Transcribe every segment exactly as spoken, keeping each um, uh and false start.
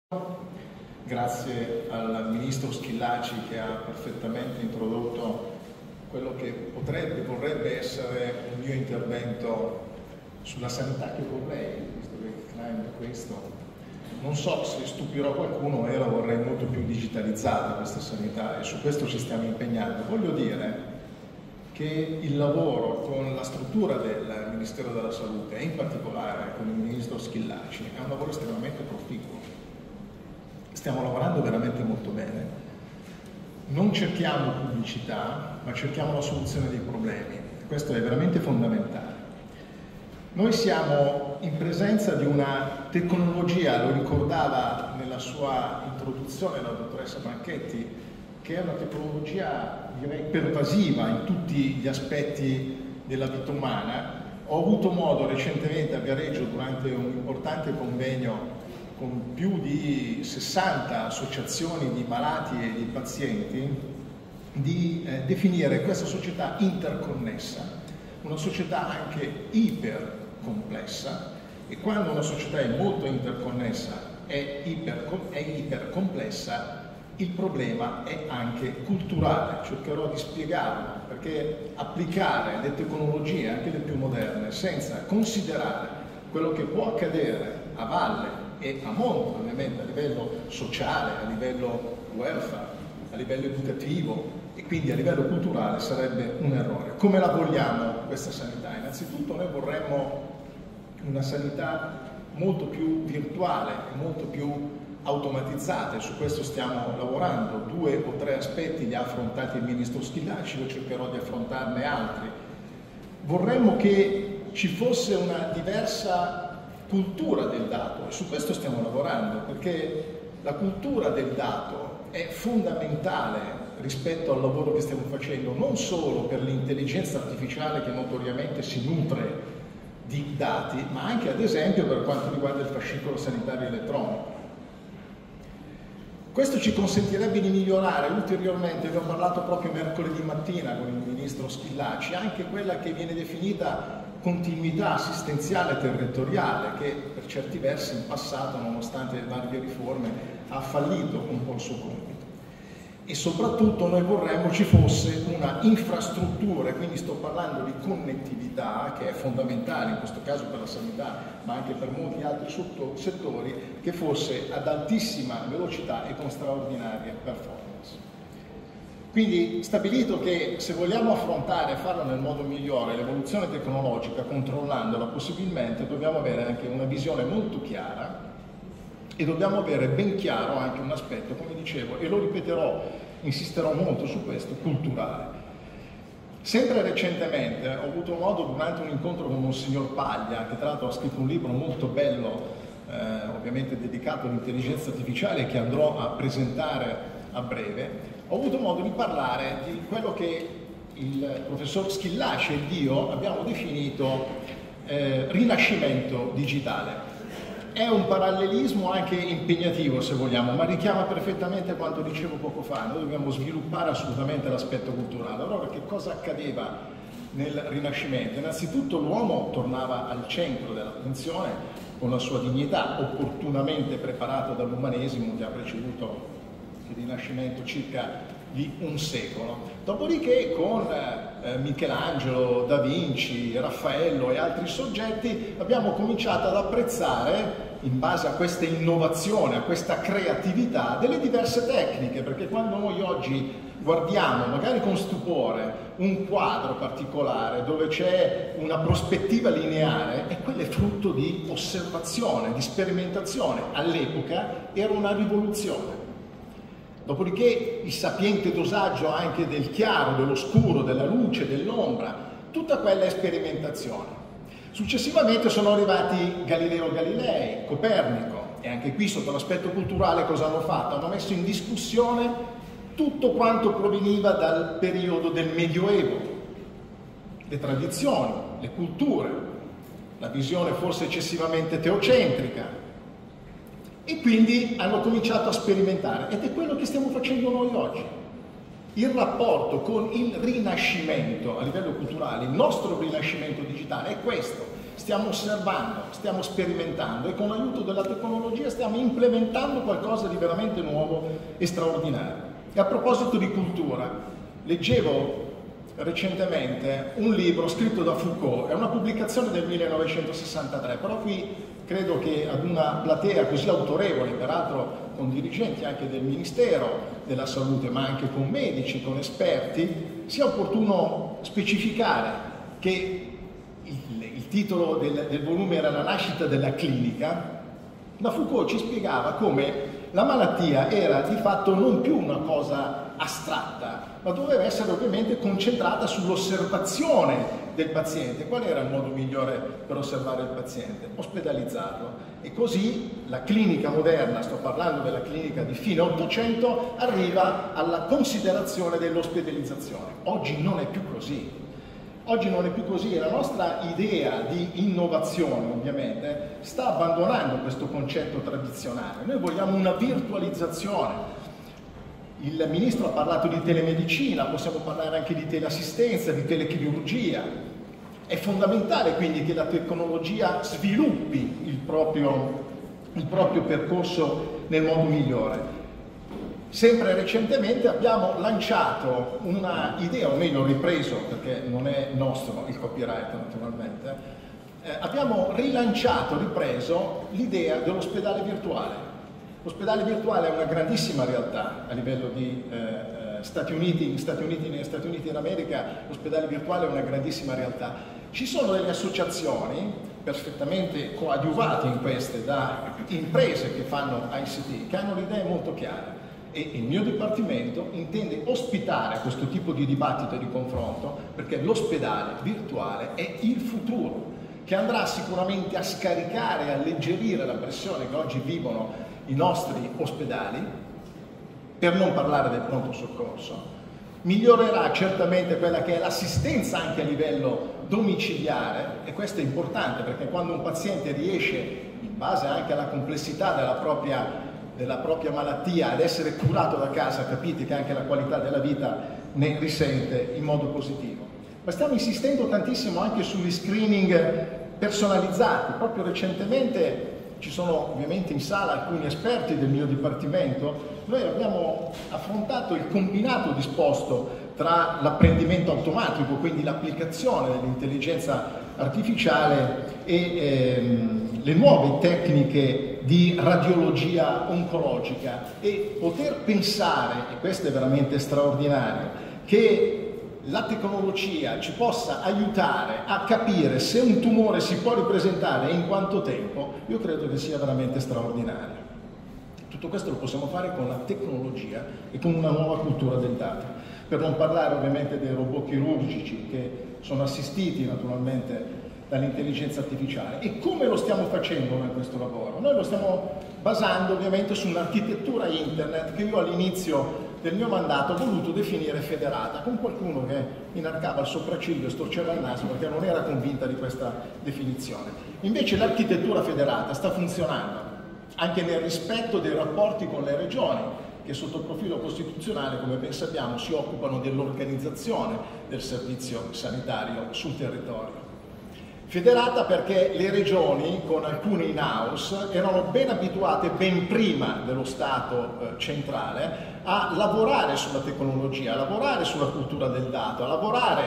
Grazie al Ministro Schillaci che ha perfettamente introdotto quello che potrebbe, vorrebbe essere il mio intervento sulla sanità che vorrei, visto che il clima è questo. Non so se stupirò qualcuno, ma io la vorrei molto più digitalizzata questa sanità e su questo ci stiamo impegnando. Voglio dire che il lavoro con la struttura del Ministero della Salute e in particolare con il Ministro Schillaci è un lavoro estremamente proficuo. Stiamo lavorando veramente molto bene. Non cerchiamo pubblicità, ma cerchiamo la soluzione dei problemi. Questo è veramente fondamentale. Noi siamo in presenza di una tecnologia, lo ricordava nella sua introduzione la dottoressa Banchetti, che è una tecnologia, direi, pervasiva in tutti gli aspetti della vita umana. Ho avuto modo recentemente a Viareggio, durante un importante convegno con più di sessanta associazioni di malati e di pazienti, di eh, definire questa società interconnessa, una società anche ipercomplessa, e quando una società è molto interconnessa, è, iper, è ipercomplessa, il problema è anche culturale. Cercherò di spiegarlo, perché applicare le tecnologie, anche le più moderne, senza considerare quello che può accadere a valle e a monte, ovviamente, a livello sociale, a livello welfare, a livello educativo e quindi a livello culturale, sarebbe un errore. Come la vogliamo questa sanità? Innanzitutto noi vorremmo una sanità molto più virtuale e molto più automatizzata, e su questo stiamo lavorando. Due o tre aspetti li ha affrontati il Ministro Schillaci, io cercherò di affrontarne altri. Vorremmo che ci fosse una diversa cultura del dato, e su questo stiamo lavorando, perché la cultura del dato è fondamentale rispetto al lavoro che stiamo facendo, non solo per l'intelligenza artificiale che notoriamente si nutre di dati, ma anche ad esempio per quanto riguarda il fascicolo sanitario elettronico. Questo ci consentirebbe di migliorare ulteriormente, vi ho parlato proprio mercoledì mattina con il Ministro Schillaci, anche quella che viene definita continuità assistenziale territoriale, che per certi versi in passato, nonostante le varie riforme, ha fallito un po' il suo compito. E soprattutto noi vorremmo ci fosse una infrastruttura, quindi sto parlando di connettività, che è fondamentale in questo caso per la sanità, ma anche per molti altri settori, che fosse ad altissima velocità e con straordinarie performance. Quindi, stabilito che se vogliamo affrontare e farlo nel modo migliore l'evoluzione tecnologica, controllandola possibilmente, dobbiamo avere anche una visione molto chiara e dobbiamo avere ben chiaro anche un aspetto, come dicevo, e lo ripeterò, insisterò molto su questo, culturale. Sempre recentemente ho avuto modo, durante un incontro con Monsignor Paglia, che tra l'altro ha scritto un libro molto bello, eh, ovviamente dedicato all'intelligenza artificiale, che andrò a presentare a breve, ho avuto modo di parlare di quello che il professor Schillaci ed io abbiamo definito eh, rinascimento digitale. È un parallelismo anche impegnativo, se vogliamo, ma richiama perfettamente quanto dicevo poco fa. Noi dobbiamo sviluppare assolutamente l'aspetto culturale. Allora, che cosa accadeva nel Rinascimento? Innanzitutto l'uomo tornava al centro dell'attenzione con la sua dignità, opportunamente preparato dall'umanesimo che ha preceduto il Rinascimento circa di un secolo. Dopodiché con eh, Michelangelo, Da Vinci, Raffaello e altri soggetti abbiamo cominciato ad apprezzare, in base a questa innovazione, a questa creatività, delle diverse tecniche, perché quando noi oggi guardiamo, magari con stupore, un quadro particolare dove c'è una prospettiva lineare, e quello è frutto di osservazione, di sperimentazione. All'epoca era una rivoluzione. Dopodiché il sapiente dosaggio anche del chiaro, dell'oscuro, della luce, dell'ombra, tutta quella è sperimentazione. Successivamente sono arrivati Galileo Galilei, Copernico, e anche qui sotto l'aspetto culturale cosa hanno fatto? Hanno messo in discussione tutto quanto proveniva dal periodo del Medioevo, le tradizioni, le culture, la visione forse eccessivamente teocentrica, e quindi hanno cominciato a sperimentare, ed è quello che stiamo facendo noi oggi. Il rapporto con il rinascimento a livello culturale, il nostro rinascimento digitale è questo. stiamo osservando, stiamo sperimentando e con l'aiuto della tecnologia stiamo implementando qualcosa di veramente nuovo e straordinario. E a proposito di cultura, leggevo recentemente un libro scritto da Foucault, è una pubblicazione del millenovecentosessantatré, però qui credo che ad una platea così autorevole, peraltro con dirigenti anche del Ministero della Salute, ma anche con medici, con esperti, sia opportuno specificare che il, il titolo del, del volume era La nascita della clinica. Da Foucault ci spiegava come la malattia era di fatto non più una cosa astratta, ma doveva essere ovviamente concentrata sull'osservazione del paziente. Qual era il modo migliore per osservare il paziente? Ospedalizzarlo. E così la clinica moderna, sto parlando della clinica di fine Ottocento, arriva alla considerazione dell'ospedalizzazione. Oggi non è più così. Oggi non è più così e la nostra idea di innovazione ovviamente sta abbandonando questo concetto tradizionale. Noi vogliamo una virtualizzazione. Il Ministro ha parlato di telemedicina, possiamo parlare anche di teleassistenza, di telechirurgia. È fondamentale quindi che la tecnologia sviluppi il proprio, il proprio percorso nel modo migliore. Sempre recentemente abbiamo lanciato una idea, o meglio ripreso, perché non è nostro il copyright naturalmente, eh, abbiamo rilanciato, ripreso l'idea dell'ospedale virtuale. L'ospedale virtuale è una grandissima realtà a livello di eh, Stati Uniti, Stati Uniti, negli Stati Uniti d'America l'ospedale virtuale è una grandissima realtà. Ci sono delle associazioni perfettamente coadiuvate in queste da imprese che fanno I C T, che hanno le idee molto chiare. E il mio Dipartimento intende ospitare questo tipo di dibattito e di confronto perché l'ospedale virtuale è il futuro, che andrà sicuramente a scaricare e alleggerire la pressione che oggi vivono i nostri ospedali, per non parlare del pronto soccorso, migliorerà certamente quella che è l'assistenza anche a livello domiciliare, e questo è importante perché quando un paziente riesce, in base anche alla complessità della propria della propria malattia, ad essere curato da casa, capite che anche la qualità della vita ne risente in modo positivo. Ma stiamo insistendo tantissimo anche sugli screening personalizzati. Proprio recentemente ci sono ovviamente in sala alcuni esperti del mio Dipartimento. Noi abbiamo affrontato il combinato disposto tra l'apprendimento automatico, quindi l'applicazione dell'intelligenza artificiale e ehm, le nuove tecniche di radiologia oncologica, e poter pensare, e questo è veramente straordinario, che la tecnologia ci possa aiutare a capire se un tumore si può ripresentare e in quanto tempo, io credo che sia veramente straordinario. Tutto questo lo possiamo fare con la tecnologia e con una nuova cultura del dato. Per non parlare ovviamente dei robot chirurgici che sono assistiti naturalmente dall'intelligenza artificiale. E come lo stiamo facendo noi questo lavoro? Noi lo stiamo basando ovviamente su un'architettura internet che io all'inizio del mio mandato ho voluto definire federata, con qualcuno che inarcava il sopracciglio e storceva il naso perché non era convinta di questa definizione. Invece l'architettura federata sta funzionando anche nel rispetto dei rapporti con le regioni, che sotto il profilo costituzionale, come ben sappiamo, si occupano dell'organizzazione del servizio sanitario sul territorio. Federata perché le regioni, con alcune in-house, erano ben abituate, ben prima dello Stato eh, centrale, a lavorare sulla tecnologia, a lavorare sulla cultura del dato, a lavorare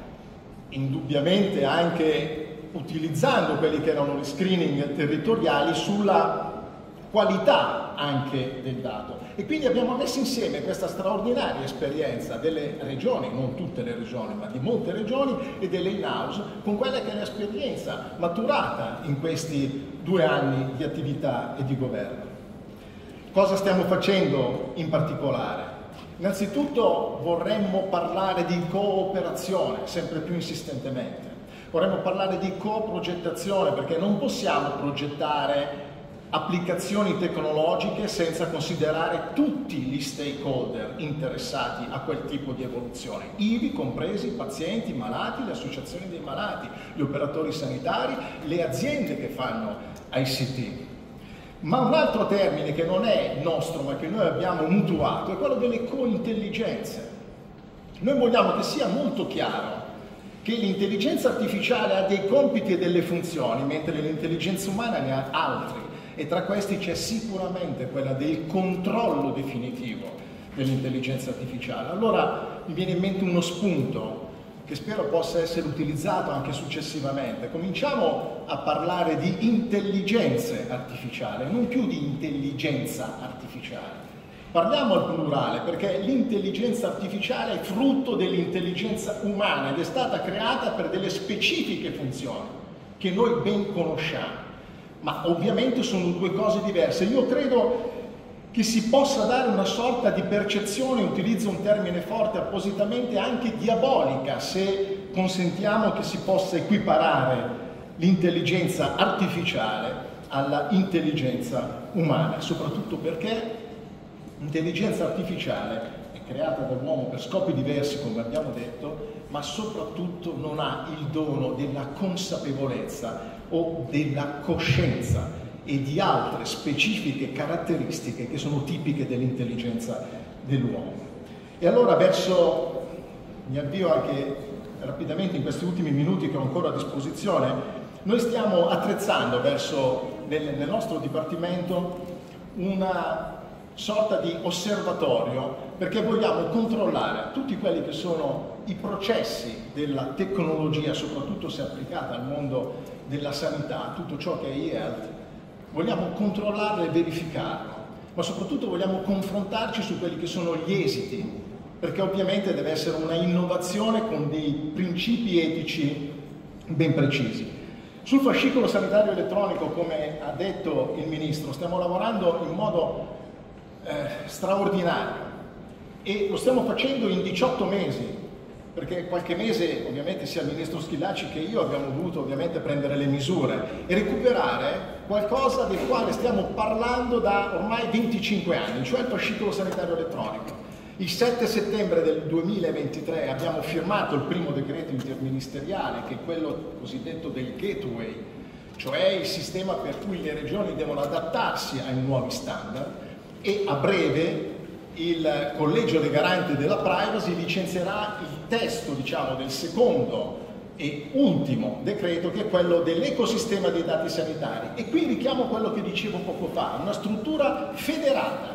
indubbiamente anche utilizzando quelli che erano gli screening territoriali sulla qualità anche del dato. E quindi abbiamo messo insieme questa straordinaria esperienza delle regioni, non tutte le regioni, ma di molte regioni, e delle in-house, con quella che è l'esperienza maturata in questi due anni di attività e di governo. Cosa stiamo facendo in particolare? Innanzitutto vorremmo parlare di cooperazione, sempre più insistentemente. Vorremmo parlare di coprogettazione, perché non possiamo progettare applicazioni tecnologiche senza considerare tutti gli stakeholder interessati a quel tipo di evoluzione, ivi compresi i pazienti, i malati, le associazioni dei malati, gli operatori sanitari, le aziende che fanno I C T. Ma un altro termine che non è nostro, ma che noi abbiamo mutuato, è quello delle cointelligenze. Noi vogliamo che sia molto chiaro che l'intelligenza artificiale ha dei compiti e delle funzioni, mentre l'intelligenza umana ne ha altri, e tra questi c'è sicuramente quella del controllo definitivo dell'intelligenza artificiale. Allora mi viene in mente uno spunto che spero possa essere utilizzato anche successivamente. Cominciamo a parlare di intelligenze artificiali, non più di intelligenza artificiale. Parliamo al plurale perché l'intelligenza artificiale è frutto dell'intelligenza umana ed è stata creata per delle specifiche funzioni che noi ben conosciamo, ma ovviamente sono due cose diverse. Io credo che si possa dare una sorta di percezione, utilizzo un termine forte appositamente, anche diabolica, se consentiamo che si possa equiparare l'intelligenza artificiale alla intelligenza umana, soprattutto perché l'intelligenza artificiale è creata dall'uomo per scopi diversi, come abbiamo detto, ma soprattutto non ha il dono della consapevolezza o della coscienza e di altre specifiche caratteristiche che sono tipiche dell'intelligenza dell'uomo. E allora verso, mi avvio anche rapidamente in questi ultimi minuti che ho ancora a disposizione, noi stiamo attrezzando verso, nel, nel nostro dipartimento, una sorta di osservatorio perché vogliamo controllare tutti quelli che sono i processi della tecnologia, soprattutto se applicata al mondo della sanità, tutto ciò che è e-health. Vogliamo controllarlo e verificarlo, ma soprattutto vogliamo confrontarci su quelli che sono gli esiti, perché ovviamente deve essere una innovazione con dei principi etici ben precisi. Sul fascicolo sanitario elettronico, come ha detto il Ministro, stiamo lavorando in modo eh, straordinario e lo stiamo facendo in diciotto mesi, perché qualche mese ovviamente sia il Ministro Schillaci che io abbiamo voluto ovviamente prendere le misure e recuperare qualcosa del quale stiamo parlando da ormai venticinque anni, cioè il fascicolo sanitario elettronico. Il sette settembre del duemilaventitré abbiamo firmato il primo decreto interministeriale, che è quello cosiddetto del gateway, cioè il sistema per cui le regioni devono adattarsi ai nuovi standard, e a breve il Collegio dei Garanti della Privacy licenzierà il testo, diciamo, del secondo e ultimo decreto, che è quello dell'ecosistema dei dati sanitari. E qui richiamo quello che dicevo poco fa, una struttura federata,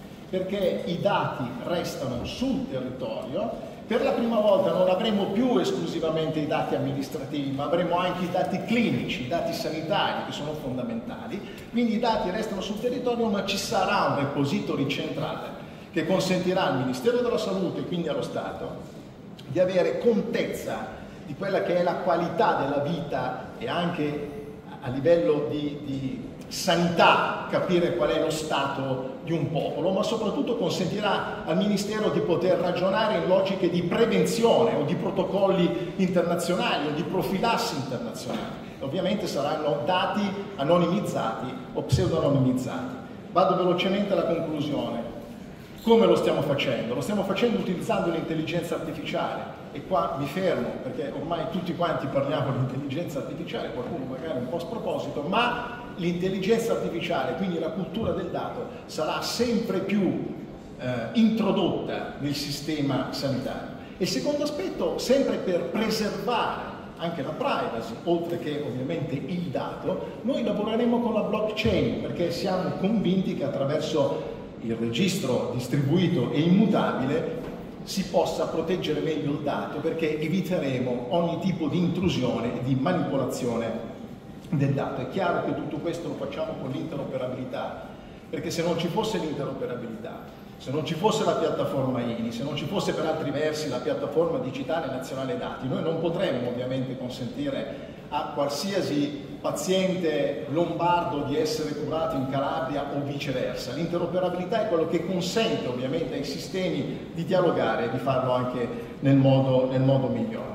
perché i dati restano sul territorio. Per la prima volta non avremo più esclusivamente i dati amministrativi, ma avremo anche i dati clinici, i dati sanitari, che sono fondamentali. Quindi i dati restano sul territorio, ma ci sarà un repository centrale che consentirà al Ministero della Salute, quindi allo Stato, di avere contezza di quella che è la qualità della vita e anche a livello di, di sanità capire qual è lo stato di un popolo, ma soprattutto consentirà al Ministero di poter ragionare in logiche di prevenzione o di protocolli internazionali o di profilassi internazionali. Ovviamente saranno dati anonimizzati o pseudonimizzati. Vado velocemente alla conclusione. Come lo stiamo facendo? Lo stiamo facendo utilizzando l'intelligenza artificiale, e qua mi fermo perché ormai tutti quanti parliamo di intelligenza artificiale, qualcuno magari un po' a sproposito, ma l'intelligenza artificiale, quindi la cultura del dato, sarà sempre più eh, introdotta nel sistema sanitario. E il secondo aspetto, sempre per preservare anche la privacy, oltre che ovviamente il dato, noi lavoreremo con la blockchain, perché siamo convinti che attraverso il registro distribuito e immutabile si possa proteggere meglio il dato, perché eviteremo ogni tipo di intrusione e di manipolazione del dato. È chiaro che tutto questo lo facciamo con l'interoperabilità, perché se non ci fosse l'interoperabilità, se non ci fosse la piattaforma I N I, se non ci fosse per altri versi la piattaforma digitale nazionale dati, noi non potremmo ovviamente consentire a qualsiasi paziente lombardo di essere curato in Calabria o viceversa. L'interoperabilità è quello che consente ovviamente ai sistemi di dialogare e di farlo anche nel modo, nel modo migliore.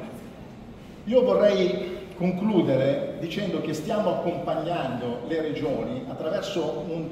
Io vorrei concludere dicendo che stiamo accompagnando le regioni attraverso un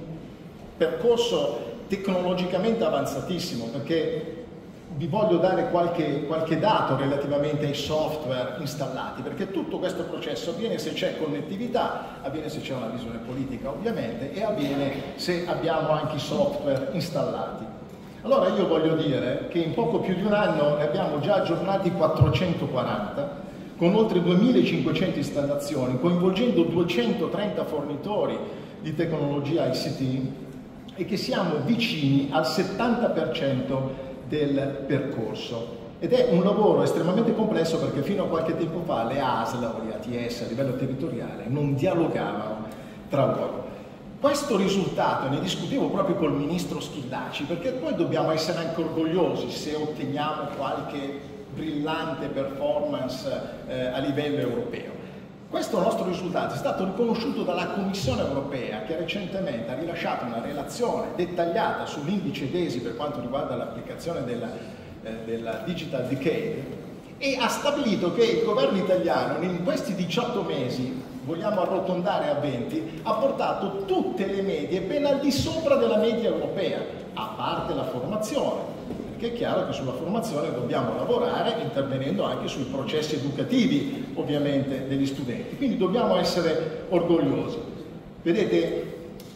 percorso tecnologicamente avanzatissimo, perché vi voglio dare qualche, qualche dato relativamente ai software installati, perché tutto questo processo avviene se c'è connettività, avviene se c'è una visione politica ovviamente, e avviene se abbiamo anche i software installati. Allora io voglio dire che in poco più di un anno ne abbiamo già aggiornati quattrocentoquaranta, con oltre duemilacinquecento installazioni, coinvolgendo duecentotrenta fornitori di tecnologia I C T, e che siamo vicini al settanta per cento del percorso. Ed è un lavoro estremamente complesso, perché fino a qualche tempo fa le A S L o le A T S a livello territoriale non dialogavano tra loro. Questo risultato ne discutevo proprio col ministro Schillaci, perché poi dobbiamo essere anche orgogliosi se otteniamo qualche brillante performance eh, a livello europeo. Questo nostro risultato è stato riconosciuto dalla Commissione europea, che recentemente ha rilasciato una relazione dettagliata sull'indice D E S I per quanto riguarda l'applicazione della, eh, della Digital Decade, e ha stabilito che il governo italiano in questi diciotto mesi, vogliamo arrotondare a venti, ha portato tutte le medie ben al di sopra della media europea, a parte la formazione, perché è chiaro che sulla formazione dobbiamo lavorare intervenendo anche sui processi educativi, ovviamente, degli studenti. Quindi dobbiamo essere orgogliosi. Vedete,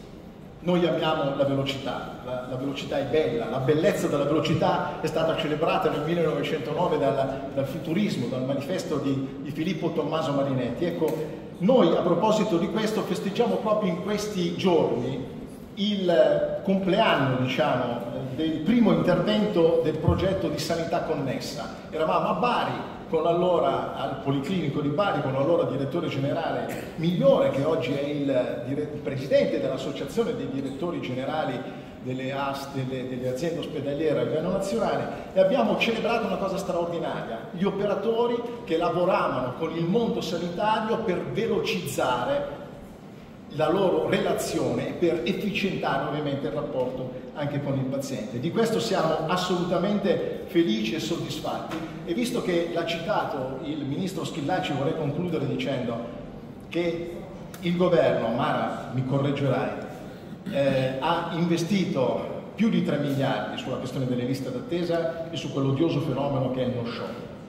noi amiamo la velocità, la, la velocità è bella, la bellezza della velocità è stata celebrata nel millenovecentonove dal, dal futurismo, dal manifesto di, di Filippo Tommaso Marinetti. Ecco, noi a proposito di questo festeggiamo proprio in questi giorni il compleanno, diciamo, del primo intervento del progetto di sanità connessa. Eravamo a Bari, con allora, al Policlinico di Bari, con l'allora direttore generale Migliore, che oggi è il, il presidente dell'Associazione dei Direttori Generali delle, A S, delle, delle aziende ospedaliere a livello nazionale, e abbiamo celebrato una cosa straordinaria: gli operatori che lavoravano con il mondo sanitario per velocizzare la loro relazione e per efficientare ovviamente il rapporto anche con il paziente. Di questo siamo assolutamente felici e soddisfatti, e visto che l'ha citato il ministro Schillaci, vorrei concludere dicendo che il governo, Mara mi correggerai, eh, ha investito più di tre miliardi sulla questione delle liste d'attesa e su quell'odioso fenomeno che è il no-show.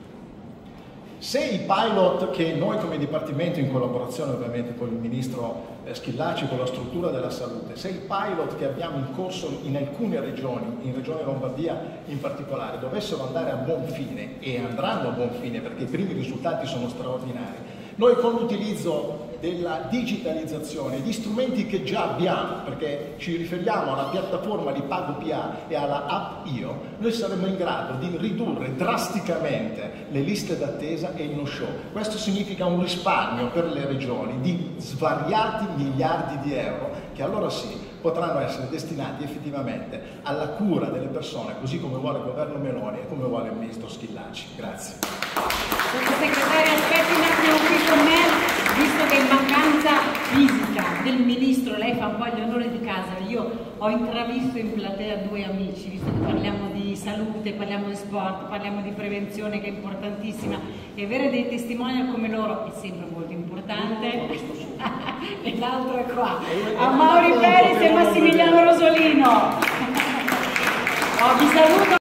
Se i pilot che noi come Dipartimento, in collaborazione ovviamente con il Ministro Schillaci, con la struttura della salute, se i pilot che abbiamo in corso in alcune regioni, in Regione Lombardia in particolare, dovessero andare a buon fine, e andranno a buon fine perché i primi risultati sono straordinari, noi con l'utilizzo della digitalizzazione, di strumenti che già abbiamo, perché ci riferiamo alla piattaforma di Pago P A e alla app Io, noi saremo in grado di ridurre drasticamente le liste d'attesa e il no-show. Questo significa un risparmio per le regioni di svariati miliardi di euro, che allora sì potranno essere destinati effettivamente alla cura delle persone, così come vuole il governo Meloni e come vuole il ministro Schillaci. Grazie. Sottosegretario, aspetti un attimo qui con me. Visto che in mancanza fisica del ministro lei fa un po' gli onori di casa, io ho intravisto in platea due amici, visto che parliamo di salute, parliamo di sport, parliamo di prevenzione, che è importantissima, e avere dei testimonial come loro è sempre molto importante. E l'altro è qua, a Mauri Peris e Massimiliano Rosolino. Oh, vi saluto.